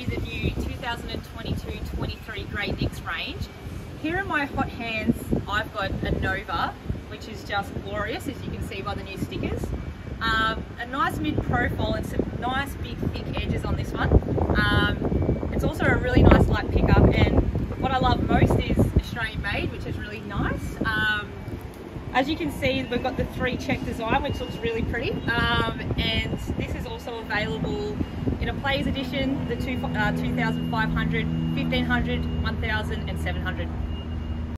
the new 2022-23 GRAY-NICOLLS range. Here in my hot hands, I've got a Nova, which is just glorious, as you can see by the new stickers. A nice mid-profile and some nice big thick edges on this one. It's also a really nice light pickup, and what I love most is Australian made, which is really nice. As you can see, we've got the 3 check design, which looks really pretty, and this is also available in a Players Edition, the 2500, 1500, 1000 and 700.